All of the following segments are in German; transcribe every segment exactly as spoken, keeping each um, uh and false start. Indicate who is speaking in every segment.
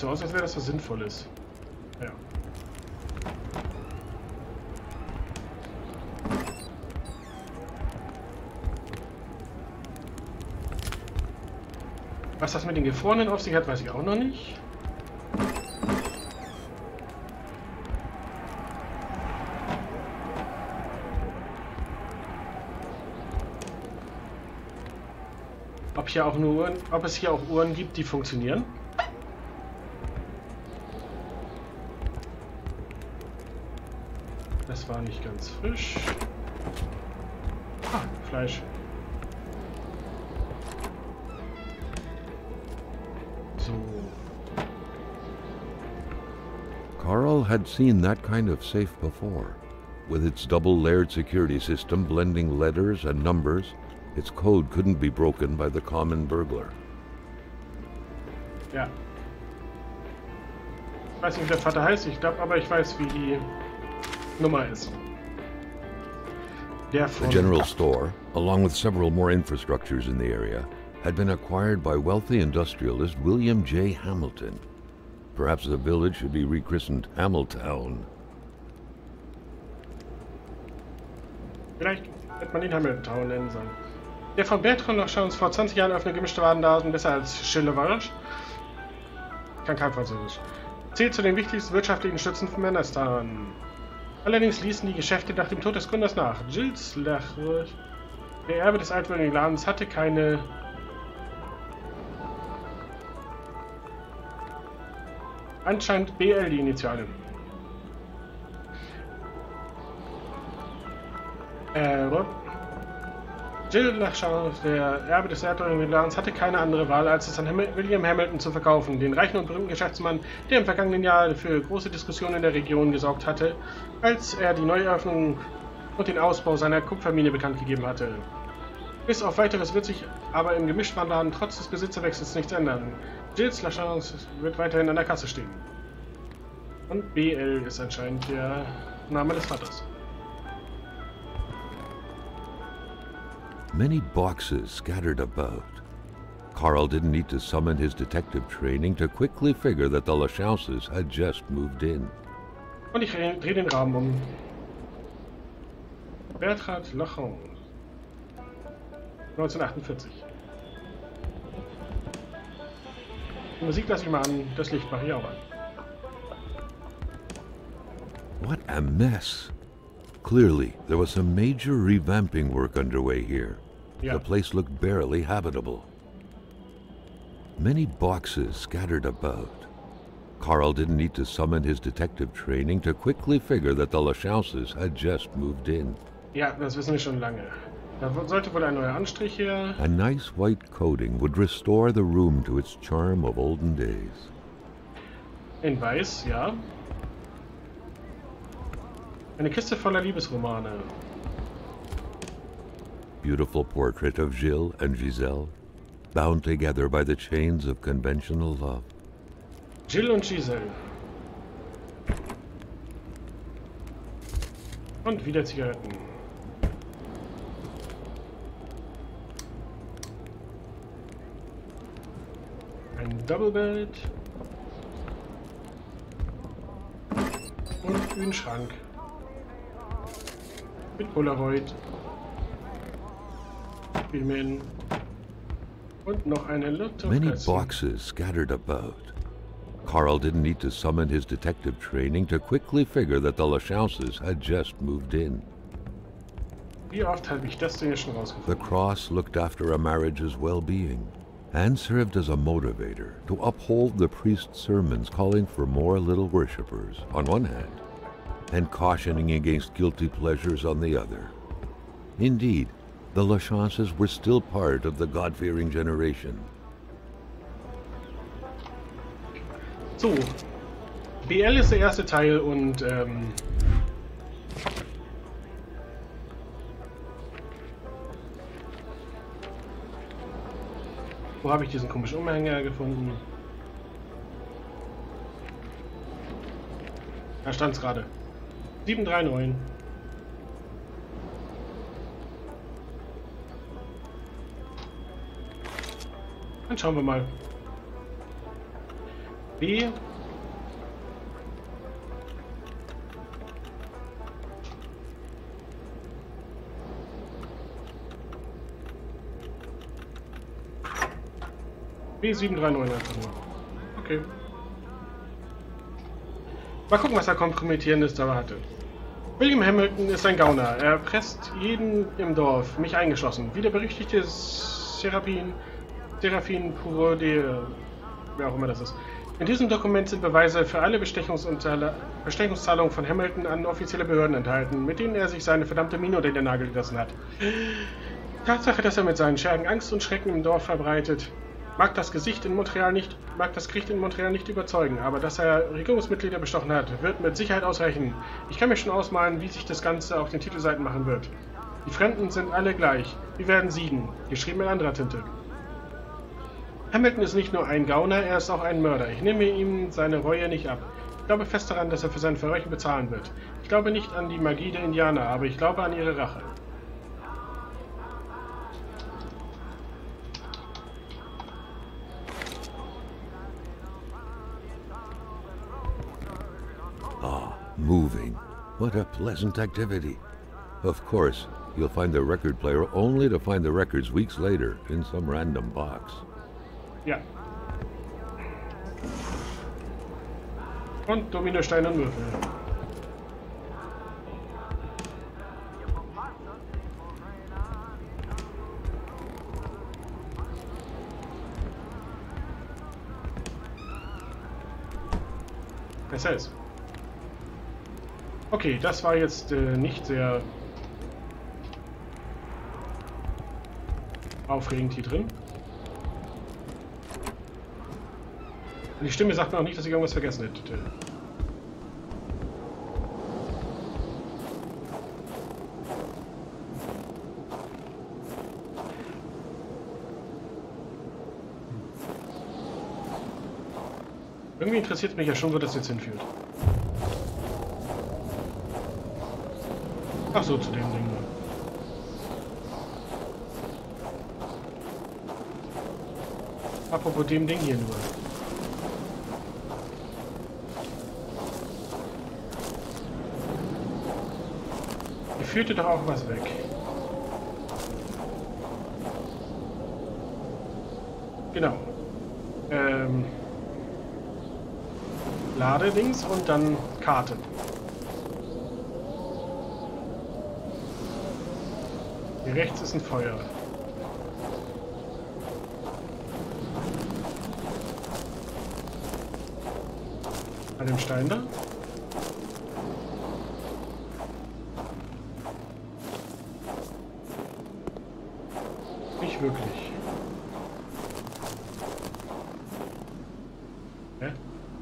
Speaker 1: so aus, als wäre das was Sinnvolles. Ja. Was das mit den Gefrorenen auf sich hat, weiß ich auch noch nicht. Ob hier auch nur Uhren, ob es hier auch Uhren gibt, die funktionieren. Das war nicht ganz frisch. Ah, Fleisch. So.
Speaker 2: Carl had seen that kind of safe before. With its double-layered security system blending letters and numbers, its code couldn't be broken by the common burglar.
Speaker 1: Ja. Ich weiß nicht, wie der Vater heißt, ich glaube aber, ich weiß, wie die Nummer ist. Der
Speaker 2: The general store, along with several more infrastructures in the area, had been acquired by wealthy industrialist William J. Hamilton. Perhaps the village should be rechristened Hamiltown.
Speaker 1: Vielleicht hätte man ihn Hamiltown nennen sollen. Der von Bertrand noch schon vor zwanzig Jahren öffnete gemischte Warenladen besser als Chilevage. Kann kein Französisch. Zählt zu den wichtigsten wirtschaftlichen Stützen von Manastan. Allerdings ließen die Geschäfte nach dem Tod des Gründers nach. Gilles Lacroix, der Erbe des altwürdigen Ladens, hatte keine anscheinend B L die Initialen. Äh, Gilles Lacroix, der Erbe des altwürdigen Ladens, hatte keine andere Wahl, als es an Ham William Hamilton zu verkaufen, den reichen und berühmten Geschäftsmann, der im vergangenen Jahr für große Diskussionen in der Region gesorgt hatte, als er die Neueröffnung und den Ausbau seiner Kupfermine bekannt gegeben hatte. Bis auf weiteres wird sich aber im Gemischtwarenladen trotz des Besitzerwechsels nichts ändern. Gilles Lacroix wird weiterhin an der Kasse stehen. Und B L ist anscheinend der Name des Vaters.
Speaker 2: Many boxes scattered about. Carl didn't need to summon his detective training to quickly figure that the Lachauses had just moved in.
Speaker 1: Und ich drehe den Rahmen um. Bertrand Lachon. neunzehnhundertachtundvierzig. Die Musik lasse ich mal an, das Licht mache ich auch an.
Speaker 2: What a mess. Clearly, there was some major revamping work underway here.
Speaker 1: Yeah.
Speaker 2: The place looked barely habitable. Many boxes scattered about. Carl didn't need to summon his detective training to quickly figure that the Lachauses had just moved in.
Speaker 1: Ja, das wissen wir schon lange. Da sollte wohl ein neuer Anstrich her.
Speaker 2: A nice white coating would restore the room to its charm of olden days.
Speaker 1: In weiß, ja. Eine Kiste voller Liebesromane.
Speaker 2: Beautiful portrait of Gilles and Giselle, bound together by the chains of conventional love.
Speaker 1: Gilles und Giselle. Und wieder Zigaretten. Ein Doublebed. Und Bühnenschrank. Mit Polaroid. Filmen. Und noch eine Lotto.
Speaker 2: Many boxes scattered about. Carl didn't need to summon his detective training to quickly figure that the Lachauses had just moved in.
Speaker 1: Wie oft habe ich das Ding schon
Speaker 2: The
Speaker 1: rausgefunden?
Speaker 2: cross looked after a marriage's well-being and served as a motivator to uphold the priest's sermons calling for more little worshippers on one hand and cautioning against guilty pleasures on the other. Indeed, the Lachauses were still part of the God-fearing generation.
Speaker 1: So, B L ist der erste Teil und ähm, wo habe ich diesen komischen Umhänger gefunden? Da stand es gerade. sieben drei neun. Dann schauen wir mal. B. B sieben drei neun einfach nur. Okay. Mal gucken, was er kompromittierendes da hatte. William Hamilton ist ein Gauner. Er presst jeden im Dorf, mich eingeschlossen. Wie der berüchtigte Seraphin, Seraphin Purode, wer auch immer das ist. In diesem Dokument sind Beweise für alle Bestechungszahlungen von Hamilton an offizielle Behörden enthalten, mit denen er sich seine verdammte Mine unter den Nagel gerissen hat. Tatsache, dass er mit seinen Schergen Angst und Schrecken im Dorf verbreitet, mag das Gesicht in Montreal nicht, mag das Gericht in Montreal nicht überzeugen, aber dass er Regierungsmitglieder bestochen hat, wird mit Sicherheit ausreichen. Ich kann mir schon ausmalen, wie sich das Ganze auf den Titelseiten machen wird. Die Fremden sind alle gleich. Wir werden siegen. Geschrieben in anderer Tinte. Hamilton ist nicht nur ein Gauner, er ist auch ein Mörder. Ich nehme ihm seine Reue nicht ab. Ich glaube fest daran, dass er für seine Verbrechen bezahlen wird. Ich glaube nicht an die Magie der Indianer, aber ich glaube an ihre Rache.
Speaker 2: Ah, moving. What a pleasant activity. Of course, you'll find the record player only to find the records weeks later in some random box.
Speaker 1: Ja. Und Dominosteine und Würfel. Besser ist. Okay, das war jetzt äh, nicht sehr aufregend hier drin. Und die Stimme sagt mir auch nicht, dass ich irgendwas vergessen hätte. Irgendwie interessiert mich ja schon, wo das jetzt hinführt. Ach so, zu dem Ding da. Apropos dem Ding hier nur. Hier führte doch auch was weg. Genau. Ähm... Ladedings und dann Karten. Hier rechts ist ein Feuer. An dem Stein da? Nicht wirklich. Hä?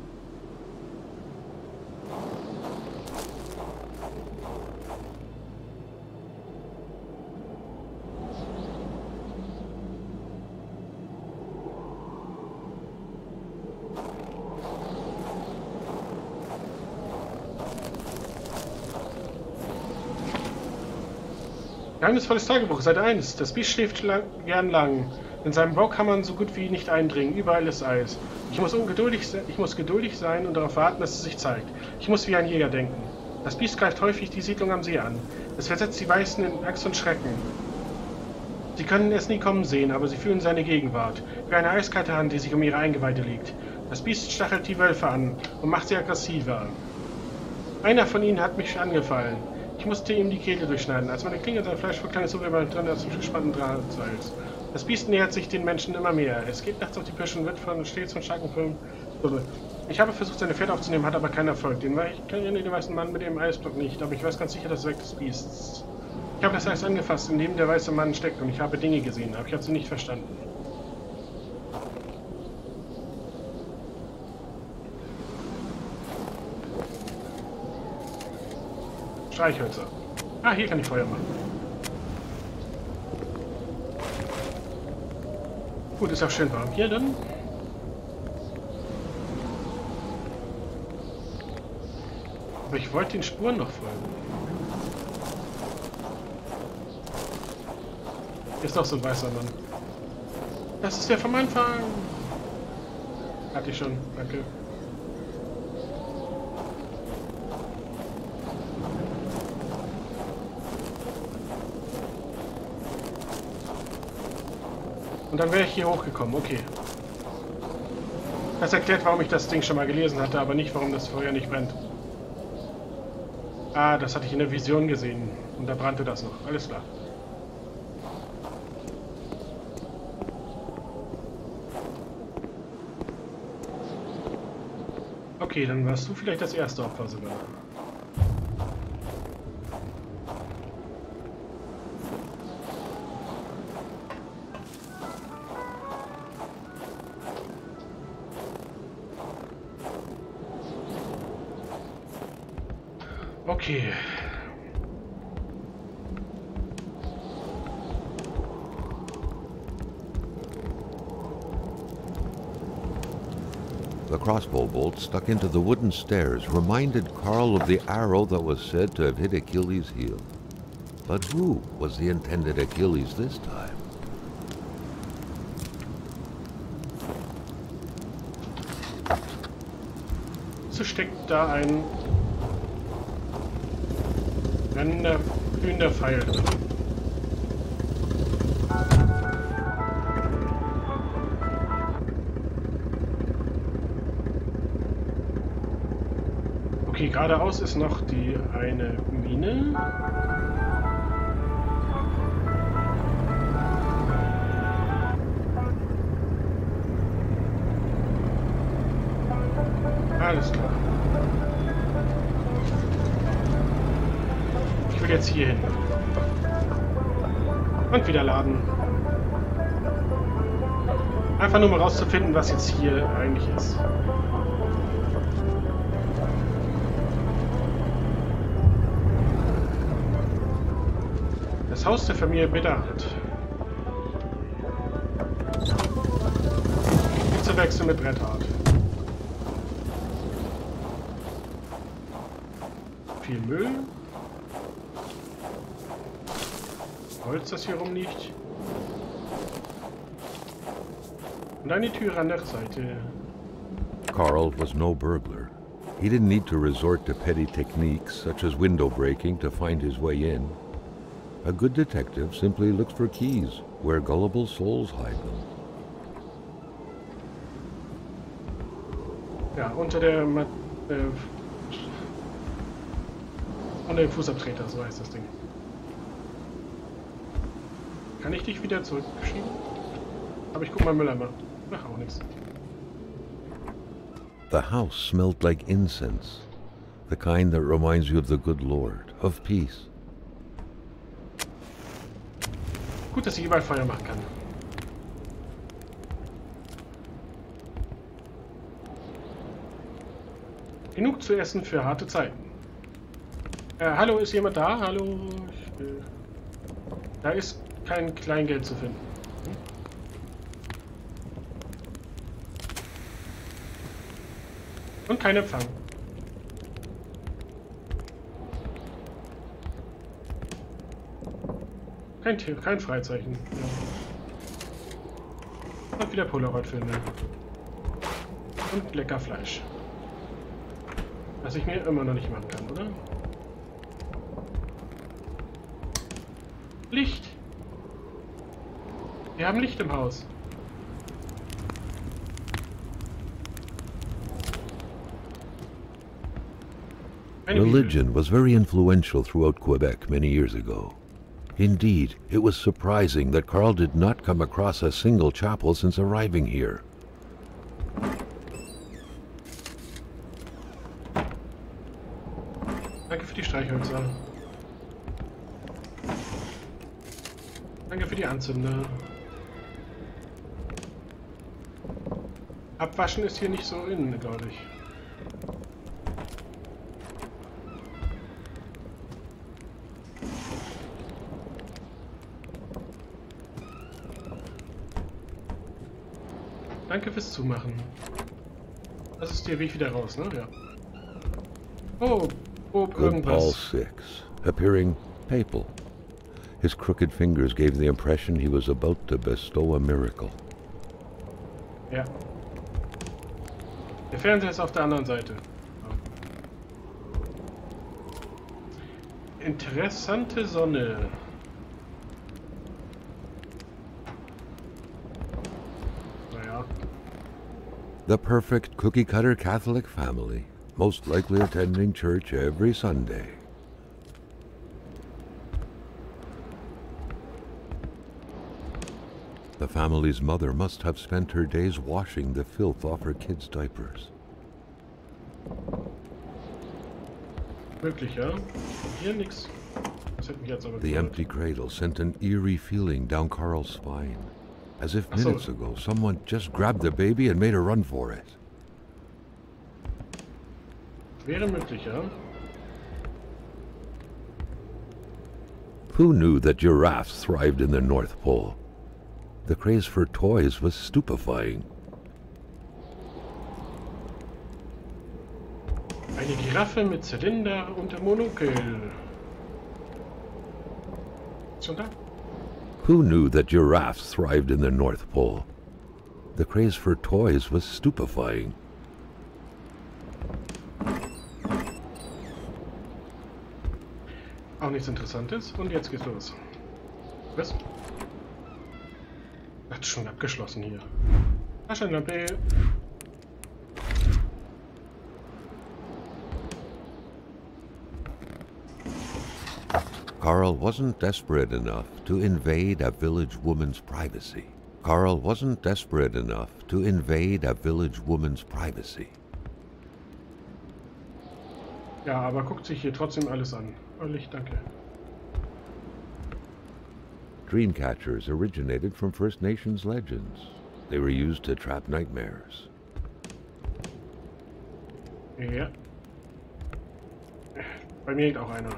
Speaker 1: Geheimnisvolles Tagebuch, Seite eins. Das Biest schläft lang, gern lang. In seinem Bau kann man so gut wie nicht eindringen. Überall ist Eis. Ich muss, ungeduldig, ich muss geduldig sein und darauf warten, dass es sich zeigt. Ich muss wie ein Jäger denken. Das Biest greift häufig die Siedlung am See an. Es versetzt die Weißen in Angst und Schrecken. Sie können es nie kommen sehen, aber sie fühlen seine Gegenwart. Wie eine eiskalte Hand, die sich um ihre Eingeweide legt. Das Biest stachelt die Wölfe an und macht sie aggressiver. Einer von ihnen hat mich angefallen. Ich musste ihm die Kehle durchschneiden. Als meine Klinge sein Fleisch verklang, so wie bei drin aus dem gespannten Drahtseils. Das Biest nähert sich den Menschen immer mehr. Es geht nachts auf die Pirschen und wird von stets von starken Filmen. Ich habe versucht, seine Pferde aufzunehmen, hat aber keinen Erfolg. Den, ich kenne den weißen Mann mit dem Eisblock nicht, aber ich weiß ganz sicher, das Weg des Biests. Ich habe das Eis angefasst, in dem der weiße Mann steckt, und ich habe Dinge gesehen, aber ich habe sie nicht verstanden. Streichhölzer. Ah, hier kann ich Feuer machen. Gut, ist auch schön warm hier dann. Aber ich wollte den Spuren noch folgen. Hier ist doch so ein weißer Mann. Das ist der vom Anfang. Hatte ich schon, danke. Und dann wäre ich hier hochgekommen, okay. Das erklärt, warum ich das Ding schon mal gelesen hatte, aber nicht, warum das Feuer nicht brennt. Ah, das hatte ich in der Vision gesehen. Und da brannte das noch. Alles klar. Okay, dann warst du vielleicht das erste Opfer sogar. Okay.
Speaker 2: The crossbow bolt stuck into the wooden stairs reminded Carl of the arrow that was said to have hit Achilles' heel. But who was the intended Achilles this time?
Speaker 1: So steckt da ein brennender, glühender Pfeil drin. Okay, geradeaus ist noch die eine Mine. Alles klar. Ich will jetzt hier hin. Und wieder laden. Einfach nur mal rauszufinden, was jetzt hier eigentlich ist. Das Haus der Familie Bedacht. Nicht zu wechseln mit Bretthart. Viel Müll. Holz, das hier rumliegt. Und eine Tür an der Seite.
Speaker 2: Carl was no burglar. He didn't need to resort to petty techniques such as window breaking to find his way in. A good detective simply looks for keys where gullible souls hide them.
Speaker 1: Ja, unter der Ma äh, unter dem Fußabtreter, so heißt das Ding. Kann ich dich wieder zurückschieben? Aber ich guck mal Mülleimer. Ach, auch nichts.
Speaker 2: The house smelled like incense, the kind that reminds you of the good Lord, of peace.
Speaker 1: Gut, dass ich überall Feuer machen kann. Genug zu essen für harte Zeiten. Äh, hallo, ist jemand da? Hallo? Ich, äh, da ist kein Kleingeld zu finden. Hm? Und kein Empfang. Kein, kein Freizeichen. Ja. Und wieder Polaroid-Filme. Und lecker Fleisch. Was ich mir immer noch nicht machen kann, oder? Licht! Wir haben Licht im Haus.
Speaker 2: Religion was very influential throughout Quebec many years ago. Indeed, it was surprising that Carl did not come across a single chapel since arriving here.
Speaker 1: Danke für die Streichhölzer. Danke für die Anzünder. Abwaschen ist hier nicht so innen, glaube ich. Danke fürs Zumachen. Das ist der Weg wieder raus, ne? Ja. Oh, Bob,
Speaker 2: Good
Speaker 1: irgendwas.
Speaker 2: Paul six, appearing papal. His crooked fingers gave the impression he was about to bestow a miracle.
Speaker 1: Ja. Der Fernseher ist auf der anderen Seite. Interessante Sonne.
Speaker 2: The perfect cookie-cutter Catholic family, most likely attending church every Sunday. The family's mother must have spent her days washing the filth off her kids' diapers.
Speaker 1: Wirklich, ja? Hier nix. Das hätte mich jetzt aber
Speaker 2: The
Speaker 1: gewundert.
Speaker 2: empty cradle sent an eerie feeling down Carl's spine, as if
Speaker 1: Ach so.
Speaker 2: minutes ago someone just grabbed the baby and made a run for it.
Speaker 1: Wäre möglich, ja?
Speaker 2: Who knew that giraffes thrived in the North Pole? The craze for toys was stupefying.
Speaker 1: Eine Giraffe mit Zylinder und Monokel. Schon da?
Speaker 2: Who knew that giraffes thrived in the North Pole? The craze for toys was stupefying.
Speaker 1: Auch nichts Interessantes. Und jetzt geht's los. Was? Hat schon abgeschlossen hier. Taschenlampe.
Speaker 2: Carl wasn't desperate enough to invade a village woman's privacy. Carl wasn't desperate enough to invade a village woman's privacy.
Speaker 1: Ja, aber guckt sich hier trotzdem alles an. Ehrlich, danke.
Speaker 2: Dreamcatchers originated from First Nations legends. They were used to trap nightmares.
Speaker 1: Ja. Bei mir hängt auch einer.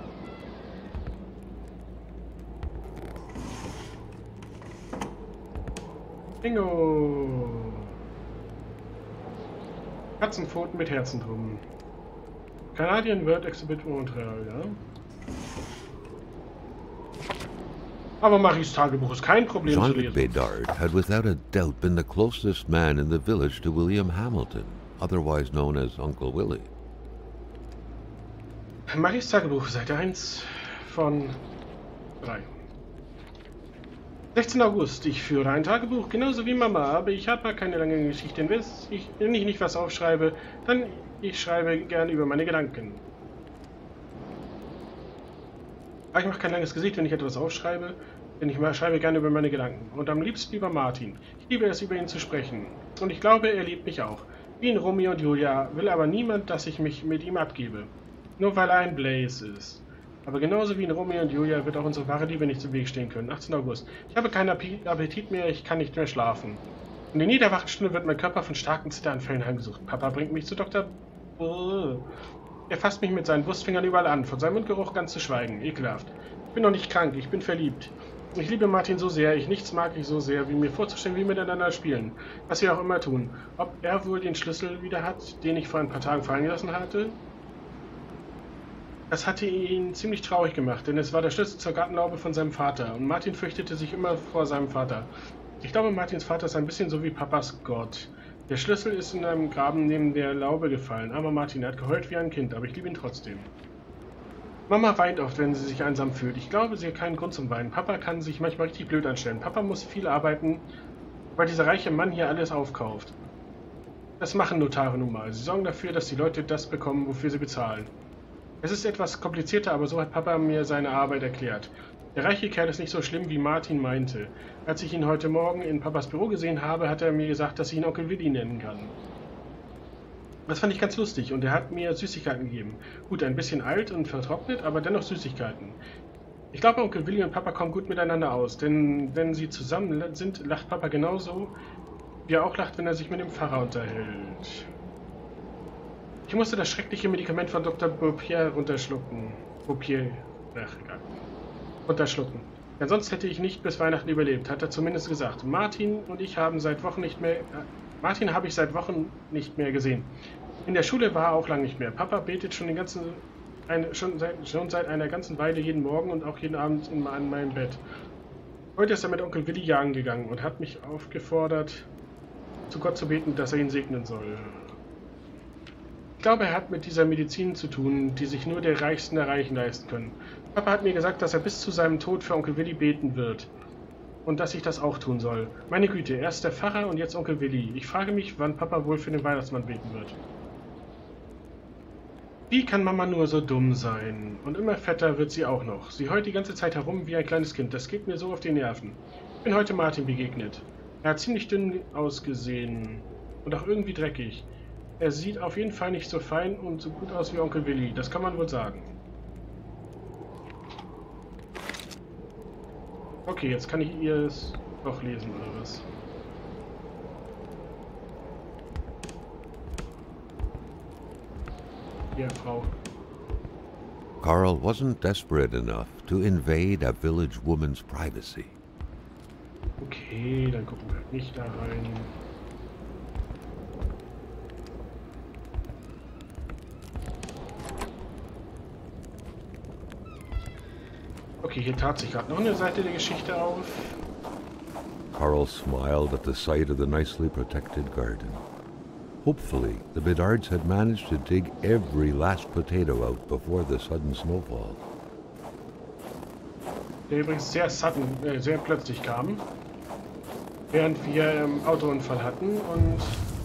Speaker 1: Bingo! Katzenpfoten mit Herzen drum. Canadian World Exhibit Montreal, ja. Aber Maries Tagebuch ist kein Problem zu
Speaker 2: Jean-Luc
Speaker 1: lesen.
Speaker 2: Bédard had without a doubt been the closest man in the village to William Hamilton, otherwise known as Uncle Willie.
Speaker 1: Maries Tagebuch, Seite eins von drei. sechzehnter August. Ich führe ein Tagebuch, genauso wie Mama, aber ich habe keine lange Geschichte. Wenn ich, wenn ich nicht was aufschreibe, dann ich schreibe gerne über meine Gedanken. Aber ich mache kein langes Gesicht, wenn ich etwas aufschreibe, denn ich schreibe gerne über meine Gedanken. Und am liebsten über Martin. Ich liebe es, über ihn zu sprechen. Und ich glaube, er liebt mich auch. Wie in Romeo und Julia will aber niemand, dass ich mich mit ihm abgebe. Nur weil er ein Blaze ist. Aber genauso wie in Romeo und Julia wird auch unsere wahre Liebe nicht im Weg stehen können. achtzehnter August. Ich habe keinen Appetit mehr, ich kann nicht mehr schlafen. In der niederwachen Stunde wird mein Körper von starken Zitteranfällen heimgesucht. Papa bringt mich zu Doktor Er fasst mich mit seinen Brustfingern überall an, von seinem Mundgeruch ganz zu schweigen. Ekelhaft. Ich bin noch nicht krank, ich bin verliebt. Ich liebe Martin so sehr, ich nichts mag ich so sehr, wie mir vorzustellen, wie wir miteinander spielen. Was wir auch immer tun. Ob er wohl den Schlüssel wieder hat, den ich vor ein paar Tagen fallen gelassen hatte? Das hatte ihn ziemlich traurig gemacht, denn es war der Schlüssel zur Gartenlaube von seinem Vater. Und Martin fürchtete sich immer vor seinem Vater. Ich glaube, Martins Vater ist ein bisschen so wie Papas Gott. Der Schlüssel ist in einem Graben neben der Laube gefallen. Aber Martin, er hat geheult wie ein Kind, aber ich liebe ihn trotzdem. Mama weint oft, wenn sie sich einsam fühlt. Ich glaube, sie hat keinen Grund zum Weinen. Papa kann sich manchmal richtig blöd anstellen. Papa muss viel arbeiten, weil dieser reiche Mann hier alles aufkauft. Das machen Notare nun mal. Sie sorgen dafür, dass die Leute das bekommen, wofür sie bezahlen. Es ist etwas komplizierter, aber so hat Papa mir seine Arbeit erklärt. Der reiche Kerl ist nicht so schlimm, wie Martin meinte. Als ich ihn heute Morgen in Papas Büro gesehen habe, hat er mir gesagt, dass ich ihn Onkel Willi nennen kann. Das fand ich ganz lustig und er hat mir Süßigkeiten gegeben. Gut, ein bisschen alt und vertrocknet, aber dennoch Süßigkeiten. Ich glaube, Onkel Willi und Papa kommen gut miteinander aus, denn wenn sie zusammen sind, lacht Papa genauso, wie er auch lacht, wenn er sich mit dem Pfarrer unterhält. Ich musste das schreckliche Medikament von Doktor Beaupierre runterschlucken. Beaupierre, ach egal. Runterschlucken. Denn sonst hätte ich nicht bis Weihnachten überlebt, hat er zumindest gesagt. Martin und ich haben seit Wochen nicht mehr... Äh, Martin habe ich seit Wochen nicht mehr gesehen. In der Schule war er auch lange nicht mehr. Papa betet schon, den ganzen, eine, schon, seit, schon seit einer ganzen Weile jeden Morgen und auch jeden Abend in, an meinem Bett. Heute ist er mit Onkel Willi jagen gegangen und hat mich aufgefordert, zu Gott zu beten, dass er ihn segnen soll. Ich glaube, er hat mit dieser Medizin zu tun, die sich nur der Reichsten der Reichen leisten können. Papa hat mir gesagt, dass er bis zu seinem Tod für Onkel Willi beten wird. und dass ich das auch tun soll. Meine Güte, erst der Pfarrer und jetzt Onkel Willi. Ich frage mich, wann Papa wohl für den Weihnachtsmann beten wird. Wie kann Mama nur so dumm sein? Und immer fetter wird sie auch noch. Sie heult die ganze Zeit herum wie ein kleines Kind. Das geht mir so auf die Nerven. Ich bin heute Martin begegnet. Er hat ziemlich dünn ausgesehen und auch irgendwie dreckig. Er sieht auf jeden Fall nicht so fein und so gut aus wie Onkel Willi. Das kann man wohl sagen. Okay, jetzt kann ich ihr es doch lesen, oder was? Ja, Frau.
Speaker 2: Carl wasn't desperate enough to invade a village woman's privacy.
Speaker 1: Okay, dann gucken wir halt nicht da rein. Okay, hier tat sich gerade noch eine Seite der Geschichte auf.
Speaker 2: Carl smiled at the sight of the nicely protected garden. Hopefully, the Bedards had managed to dig every last potato out before the sudden snowfall.
Speaker 1: Der übrigens sehr sudden, äh, sehr plötzlich kam. Während wir einen Autounfall hatten und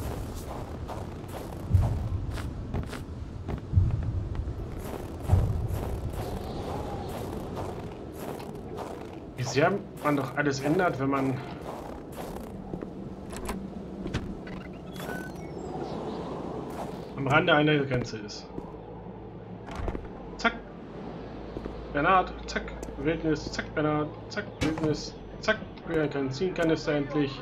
Speaker 1: wie sehr man doch alles ändert, wenn man am Rande einer Grenze ist. Zack, Bernhard, zack, Wildnis, zack, Bernhard, zack, Wildnis, zack, Benzinkanister endlich.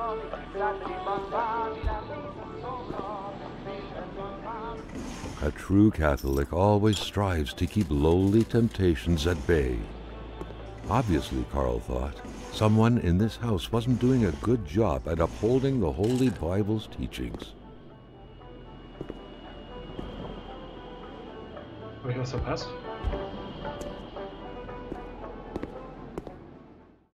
Speaker 2: A true Catholic always strives to keep lowly temptations at bay. Obviously, Carl thought, someone in this house wasn't doing a good job at upholding the Holy Bible's teachings.
Speaker 1: Habe ich was verpasst?